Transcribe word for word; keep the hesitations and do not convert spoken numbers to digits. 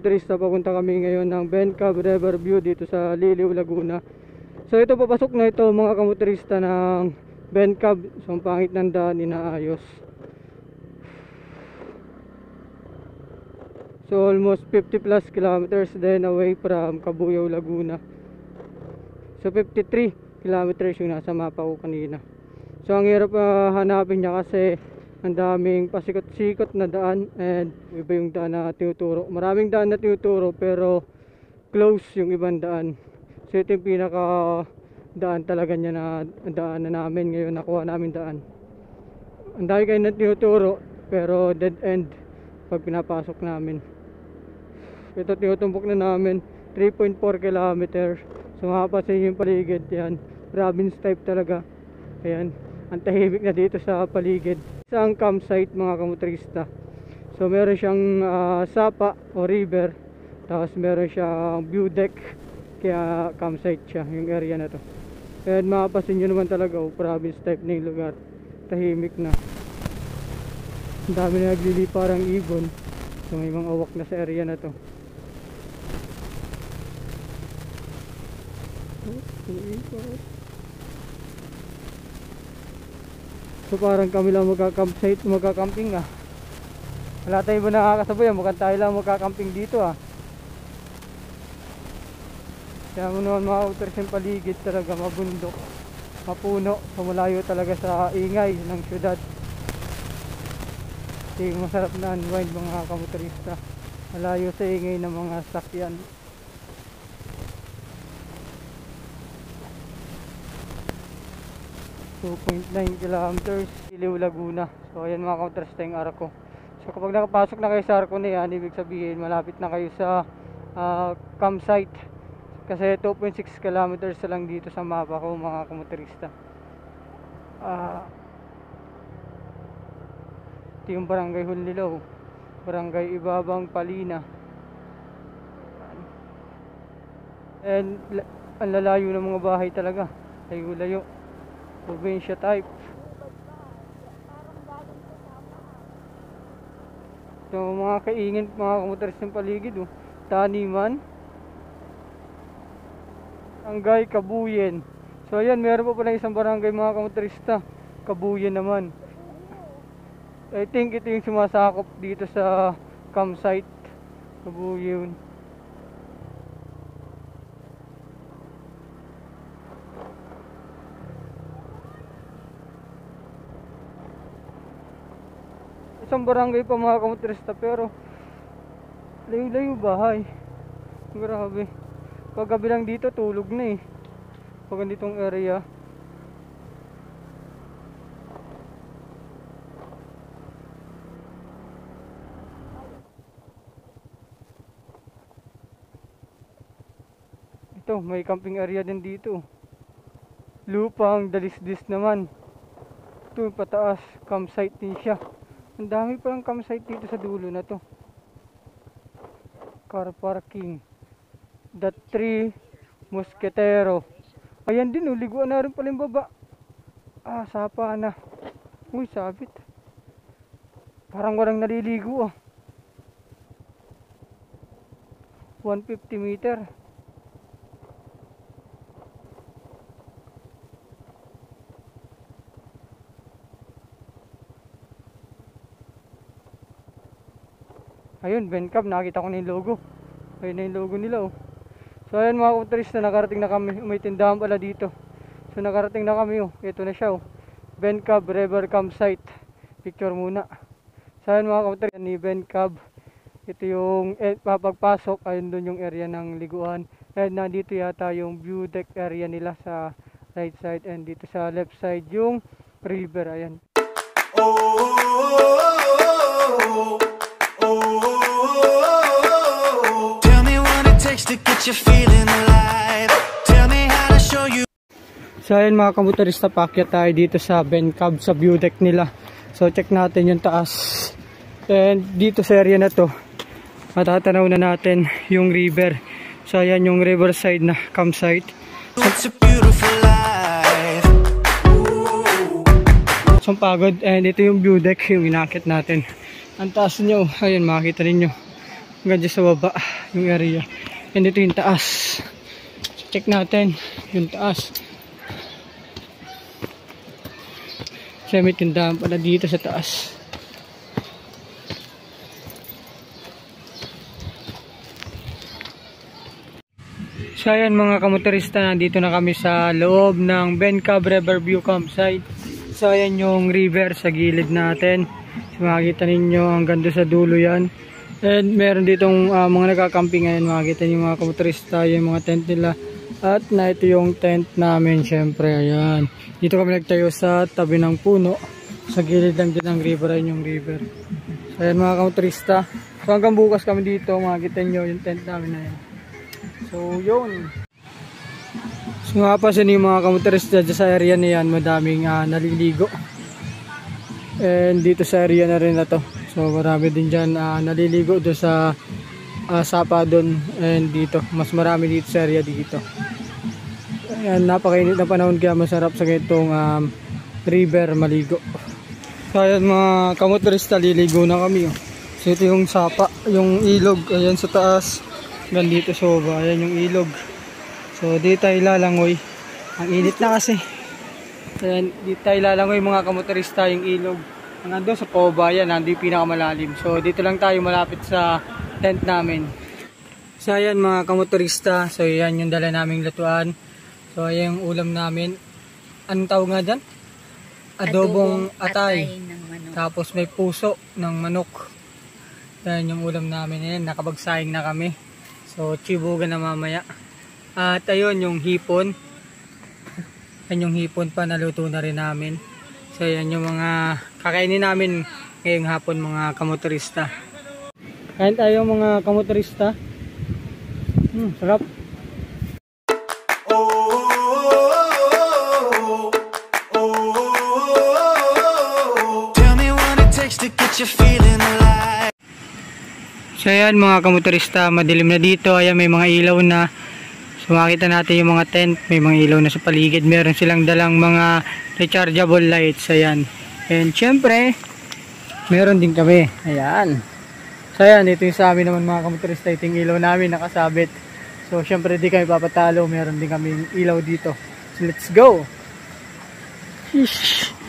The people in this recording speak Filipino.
kamotorista, papunta kami ngayon ng Bencab Riverview dito sa Liliw, Laguna. So ito, papasok na ito mga kamotorista ng Bencab. So ang pangit ng daan, inaayos. So almost fifty plus kilometers then away from Cabuyao, Laguna. So fifty-three kilometers yung nasa mapa ko kanina. So ang hirap uh, hanapin niya kasi ang daming pasikot-sikot na daan and iba yung daan na tinuturo. Maraming daan na tinuturo pero close yung ibang daan. So ito yung pinaka daan talaga niya na daan na namin ngayon, nakuha namin daan. Ang dami kayo na tinuturo pero dead end pag pinapasok namin. Ito tinutumbok na namin three point four kilometers. So makapasin yung paligid yan, province type talaga. Ayan, ang tahimik na dito sa paligid. Isang campsite mga kamotorista. So meron siyang uh, sapa o river, tapos meron siyang view deck, kaya campsite siya yung area na to. And makapasin nyo naman talaga, oh, province type na yung lugar, tahimik na. Ang dami na naglili parang ibon. So may mga awak na sa area na to. So parang kami lang magka-campsite, magka-camping ah. Wala tayong iba nakakasabay, mukhang tayo lang magka-camping dito ah. Kaya mo naman maka-uters yung paligid talaga, mabundok, mapuno, so malayo talaga sa ingay ng syudad. Ito yung masarap na unwind mga kamotorista, malayo sa ingay ng mga sakyan. two point nine kilometers, Liliw, Laguna. So ayan mga kamotorista yung arko. So kapag nakapasok na kayo sa arko na yan, ibig sabihin malapit na kayo sa uh, campsite. Kasi two point six kilometers lang dito sa mapa ko mga kamotorista. uh, Ito yung barangay Hunlilaw, barangay Ibabang, Palina. And ang lalayo ng mga bahay talaga, layo-layo, probinsya type. So mga kaingin mga kamotorista ng paligid, oh. Taniman, barangay Kabuyen. So ayan, meron pa pala isang barangay mga kamotorista, Kabuyen naman. I think ito yung sumasakop dito sa campsite, Kabuyen. Isang barangay pa mga kamotorista pero layo-layo bahay. Grabe. Pag gabi lang dito tulog na eh, pag ganitong area. Ito may camping area din dito. Lupang Dalisdis naman. Ito pataas, campsite din siya. Ang dami palang campsite dito sa dulo na to. Car parking. The Three Musketero. Ayan din, uliguan na rin pala yung baba. Ah, sapa na. Uy, sabit. Parang walang naliligo ah. one fifty meter. Ayun, Bencab, nakita ko na yung logo. Ayun na yung logo nila oh. So ayun mga kamotorista, nakarating na kami. May tindahan pala dito. So nakarating na kami oh. Ito na siya oh, Bencab River Campsite. Picture muna. So ayun mga kamotorista, ni Bencab. Ito yung eh, papagpasok. Ayun dun yung area ng liguan. And nandito yata yung view deck area nila sa right side. And dito sa left side yung river. Ayan. Oh, to get you feeling alive. Tell me how to show you. So ayun mga kamotorista, paakyat tayo dito sa Bencab sa view deck nila. So check natin yung taas. And dito sa area na to, matatanaw na natin yung river. So ayan yung riverside na campsite. It's a beautiful life. So pagod, and ito yung view deck yung inakit natin. Ang taas nyo, ayun makikita ninyo. hanggang dyan sa baba yung area. And ito yung taas. So, check natin yung taas. Kasi may tindahan pala dito sa taas. So ayan mga kamotorista, nandito na kami sa loob ng Bencab Riverview Campsite. So ayan yung river sa gilid natin. So makikita ninyo hanggang doon sa dulo yan. And meron ditong uh, mga nagkakamping ngayon. Makikita niyo mga kamotorista, yung mga tent nila. At na ito yung tent namin syempre. Ayan. Dito kami nagtayo sa tabi ng puno. Sa gilid lang din ng river, ayun yung river. So ayan mga kamotorista. So hanggang bukas kami dito, makikita nyo yung tent namin na yan. So yun. So nga pa sa yung mga kamotorista dyan sa area na yan, madaming uh, naliligo. And dito sa area na rin na to. So marami din dyan uh, naliligo doon sa uh, Sapa doon. And dito, mas marami dito sa area dito. Ayan, napakainit na panahon kaya masarap sa ganitong um, river maligo. So ayan mga kamotorista, liligo na kami. Oh. So ito yung Sapa, yung ilog, ayan sa taas. Hanggang dito sa baba, ayan yung ilog. So dito tayo lalangoy. Ang init na kasi. Ayan, dito tayo lalangoy mga kamotorista, yung ilog. Hanggang doon sa Poba, yan, nandito yung pinakamalalim. So dito lang tayo malapit sa tent namin. So ayan mga kamotorista, so yan yung dala naming lutuan. So ayan yung ulam namin. Anong tawag nga dyan? Adobong, Adobong atay. atay ng manok. Tapos may puso ng manok. Yan yung ulam namin. Ayan, nakabagsaing na kami. So, chibugan na mamaya. At ayun, yung hipon. Yan yung hipon pa, naluto na rin namin. So, yan yung mga kakainin namin ngayong hapon mga kamotorista. Kain tayo mga kamotorista. Hmm, sarap. Tell me what it takes to get you feeling alive. So ayan mga kamotorista, madilim na dito. Ayan, may mga ilaw na. So makita natin yung mga tent, may mga ilaw na sa paligid. Meron silang dalang mga rechargeable lights. Ayan. And syempre, meron din kami. Ayan. So ayan, ito yung sa amin naman mga kamotorista. Ito yung ilaw namin nakasabit. So syempre di kami papatalo. Meron din kami ilaw dito. So let's go! Sheesh.